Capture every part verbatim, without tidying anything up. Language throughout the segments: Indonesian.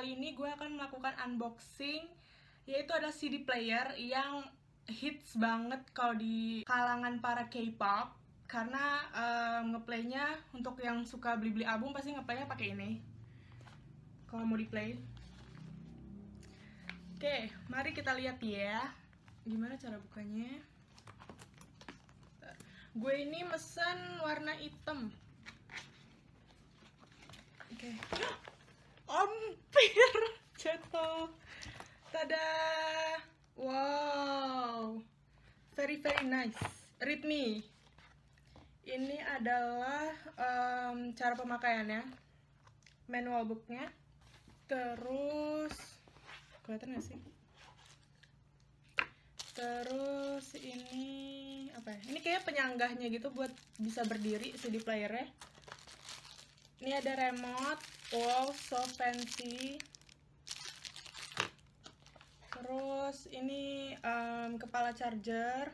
kali ini gue akan melakukan unboxing, yaitu ada C D player yang hits banget kalau di kalangan para K-pop. Karena um, ngeplaynya untuk yang suka beli-beli album pasti ngeplaynya pakai ini kalau mau di play. Oke, mari kita lihat ya gimana cara bukanya. Gue ini mesen warna hitam. Oke. Hampir jatuh. Tada. Wow. Very very nice. Read me. Ini adalah um, cara pemakaiannya. Manual booknya. Terus kelihatan gak sih? Terus ini apa ya? Ini kayak penyanggahnya gitu buat bisa berdiri C D playernya. Ini ada remote, wow, so fancy. Terus ini um, kepala charger.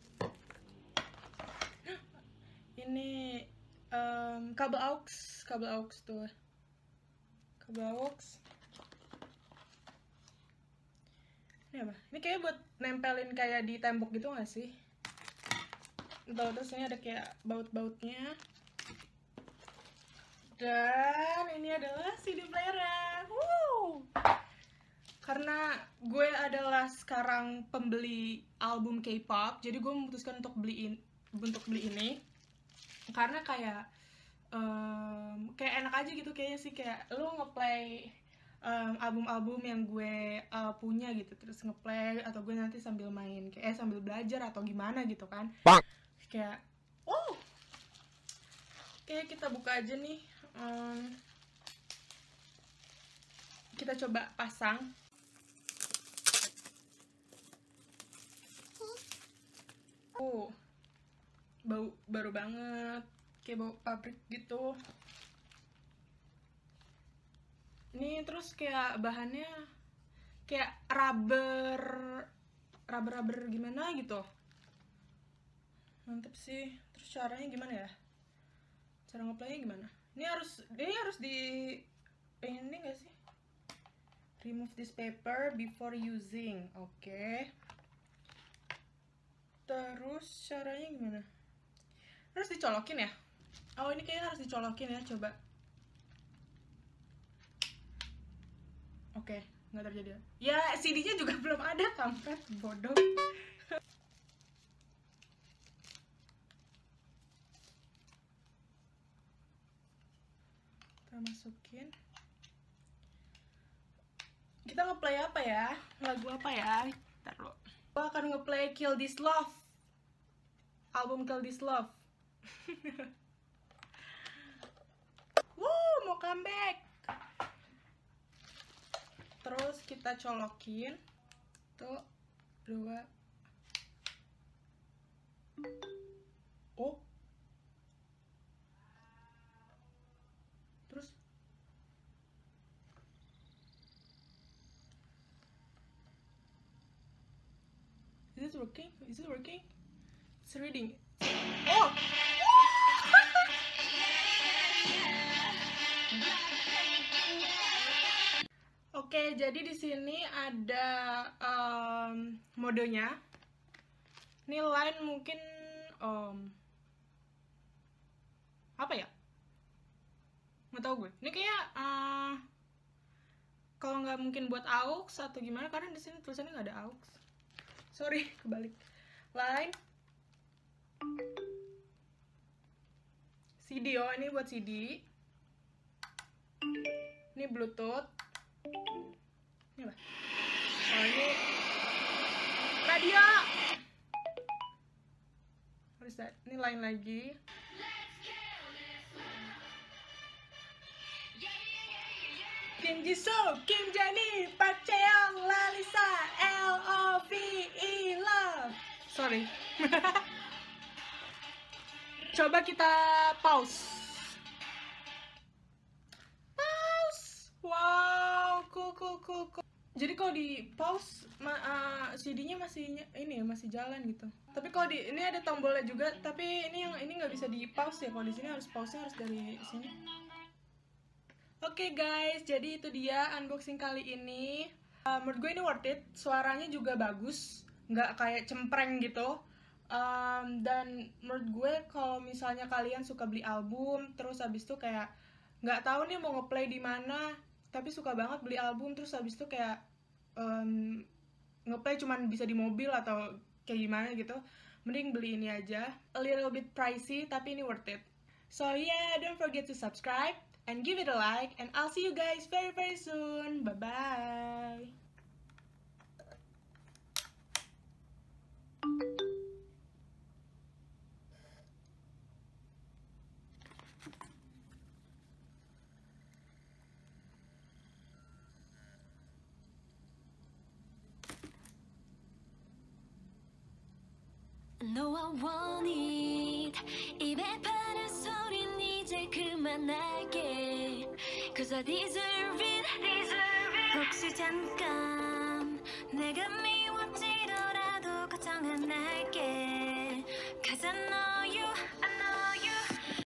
Ini um, kabel aux, kabel aux tuh, kabel aux. Ini apa? Ini kayak buat nempelin kayak di tembok gitu nggak sih? Tuh, terus ini ada kayak baut-bautnya. Dan ini adalah C D player-nya. Woo! Karena gue adalah sekarang pembeli album K-pop, jadi gue memutuskan untuk beliin untuk beli ini. Karena kayak um, kayak enak aja gitu kayaknya sih, kayak lu ngeplay um, album-album yang gue uh, punya gitu, terus ngeplay atau gue nanti sambil main kayak eh, sambil belajar atau gimana gitu kan. Kayak oh. Oke, kita buka aja nih. Um, kita coba pasang. Oh, bau baru banget, kayak bau pabrik gitu. Ini terus kayak bahannya kayak rubber, rubber-rubber gimana gitu. Mantep sih. Terus caranya gimana ya? Cara ngeplaynya gimana? Ini harus, ini harus di ini nggak sih? Remove this paper before using. Oke. Okay. Terus caranya gimana? Harus dicolokin ya? Oh, ini kayaknya harus dicolokin ya, coba. Oke, okay, nggak terjadi. Ya, C D-nya juga belum ada, kampret, bodoh. Kita masukin. Kita ngeplay apa ya? Lagu apa ya? Taruh. Gue akan ngeplay Kill This Love, album Kill This Love. Wuh, mau comeback. Terus kita colokin. Tuh, dua. Oh. Terus Is it working? Is it working? It's reading. Oh! Oke, jadi di sini ada um, modenya. Ini line mungkin um, apa ya? Nggak tahu gue. Ini kayak uh, kalau nggak mungkin buat aux atau gimana, karena di sini tulisannya nggak ada aux. Sorry, kebalik. Line C D, oh ini buat C D. Ini Bluetooth. Ini apa? Oh, ini radio. What is that? Ini line lagi. Kim Jisoo, Kim Jennie, Park Chaeyoung, Lalisa, L O V E love. Sorry. Coba kita pause. Pause. Wow, cool cool cool cool. Jadi kalau di pause uh, C D-nya masih ini ya, masih jalan gitu. Tapi kalau di ini ada tombolnya juga, tapi ini yang ini nggak bisa di pause ya. Kalau di sini harus pause-nya harus dari sini. Oke guys, jadi itu dia unboxing kali ini. Uh, menurut gue ini worth it, suaranya juga bagus, nggak kayak cempreng gitu. Um, dan menurut gue kalau misalnya kalian suka beli album, terus habis itu kayak nggak tahu nih mau ngeplay di mana, tapi suka banget beli album, terus habis itu kayak um, ngeplay cuman bisa di mobil atau kayak gimana gitu, mending beli ini aja. A little bit pricey, tapi ini worth it. So yeah, don't forget to subscribe and give it a like, and I'll see you guys very very soon. Bye bye. 너와 want it 입에 바른 소린 이제 그만할게 Cause I deserve it, deserve it. 혹시 잠깐 내가